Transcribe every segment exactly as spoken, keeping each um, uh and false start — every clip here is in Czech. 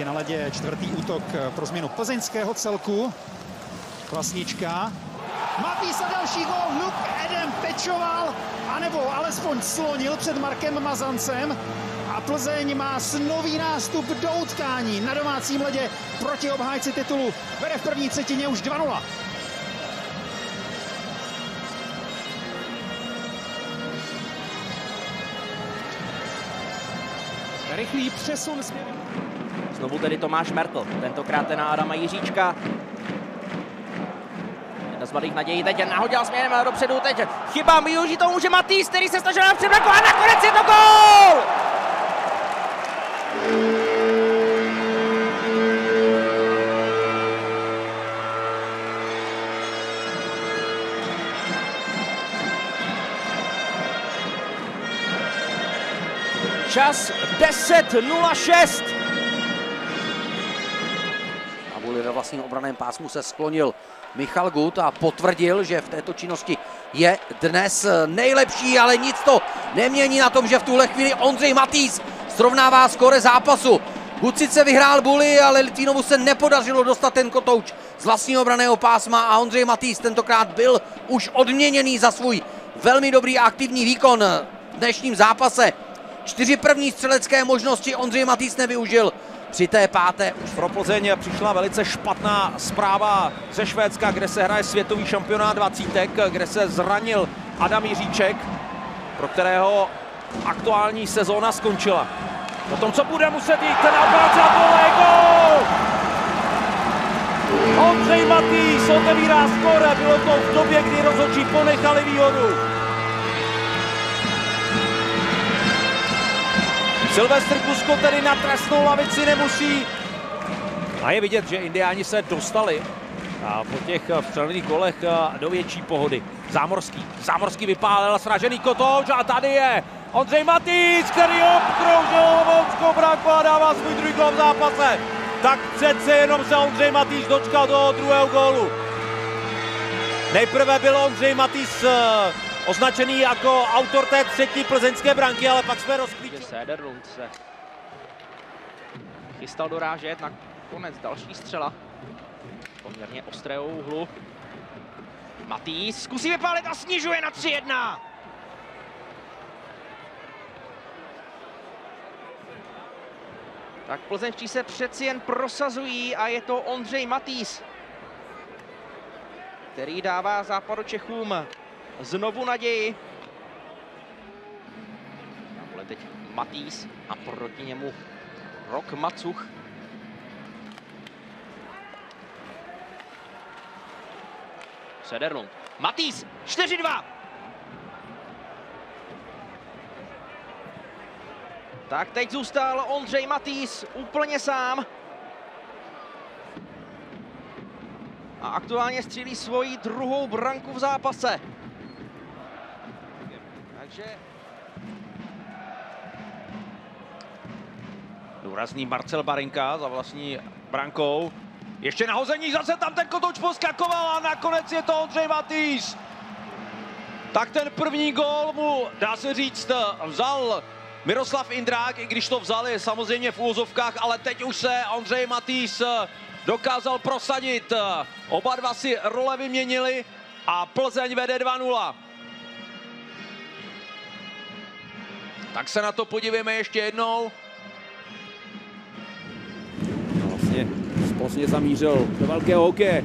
je na ledě čtvrtý útok pro změnu plzeňského celku. Klasnička. Matýs a další gól. Luk Edem pečoval, anebo alespoň slonil před Markem Mazancem. A Plzeň má nový nástup do utkání na domácím ledě proti obhájci titulu. Vede v první třetině už dva nula. Rychlý přesun směrem. Znovu tedy Tomáš Mertl, tentokrát na Adama Jiříčka. Jedna z mladých nadějí teď nahodil směrem dopředu, teď chyba, využít to může Matýs, který se snažil na předbranku a nakonec je to gól! Čas deset nula šest. Na vůli ve vlastním obranném pásmu se sklonil Michal Gut a potvrdil, že v této činnosti je dnes nejlepší, ale nic to nemění na tom, že v tuhle chvíli Ondřej Matýs srovnává skóre zápasu. Gut sice vyhrál buly, ale Litvínovu se nepodařilo dostat ten kotouč z vlastního obranného pásma a Ondřej Matýs tentokrát byl už odměněný za svůj velmi dobrý a aktivní výkon v dnešním zápase. Čtyři první střelecké možnosti Ondřej Matýs nevyužil. Při té páté už pro Plzeň přišla velice špatná zpráva ze Švédska, kde se hraje světový šampionát dvacítek, kde se zranil Adam Jiříček, pro kterého aktuální sezóna skončila. Po tom, co bude muset jít ten operace a tohle je gól! Ondřej Matýs otevírá skóre, bylo to v době, kdy rozhodčí ponechali výhodu. Silvestr Kusko tedy na trestnou lavici nemusí. A je vidět, že Indiáni se dostali a po těch vstřelených kolech do větší pohody. Zámorský. Zámorský vypálil sražený kotouč a tady je Ondřej Matýs, který obkroužil Olomouckou branku a dává svůj druhý gól v zápase. Tak přece jenom se Ondřej Matýs dočkal do druhého gólu. Nejprve byl Ondřej Matýs označený jako autor té třetí plzeňské branky, ale pak jsme rozklíčili. Söderlund se chystal dorážet, na konec další střela. Poměrně ostrého úhlu. Matýs zkusí vypálit a snižuje na tři jedna. Tak plzeňští se přeci jen prosazují a je to Ondřej Matýs, který dává Západočechům znovu naději. Tam teď Matýs a proti němu Rok Macuch. Söderlund. Matýs, čtyři dva. Tak teď zůstal Ondřej Matýs úplně sám. A aktuálně střílí svoji druhou branku v zápase. Takže důrazný Marcel Barinka za vlastní brankou. Ještě nahození, zase tam ten kotouč poskakoval a nakonec je to Ondřej Matýs. Tak ten první gól mu, dá se říct, vzal Miroslav Indrák, i když to vzal je samozřejmě v úvozovkách, ale teď už se Ondřej Matýs dokázal prosadit. Oba dva si role vyměnili a Plzeň vede dva nula. Tak se na to podívejme ještě jednou. Vlastně Plzně zamířil do velkého hokeje.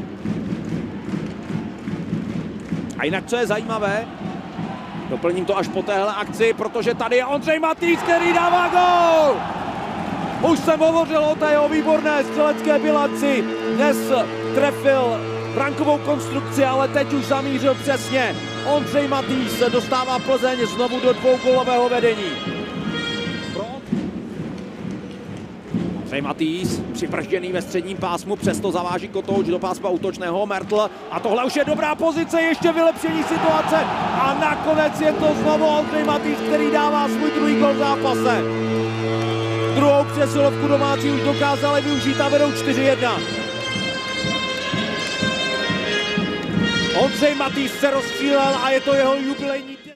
A jinak, co je zajímavé, doplním to až po téhle akci, protože tady je Ondřej Matýs, který dává gól! Už jsem hovořil o té jeho výborné střelecké bilanci. Dnes trefil brankovou konstrukci, ale teď už zamířil přesně. Ondřej Matýs dostává Plzeň znovu do dvougólového vedení. Ondřej Matýs, připržděný ve středním pásmu, přesto zaváží kotouč do pásma útočného Mertl. A tohle už je dobrá pozice, ještě vylepšení situace. A nakonec je to znovu Ondřej Matýs, který dává svůj druhý gól v zápase. Druhou přesilovku domácí už dokázali využít a vedou čtyři jedna. Ondřej Matýs se rozstřílel a je to jeho jubilejní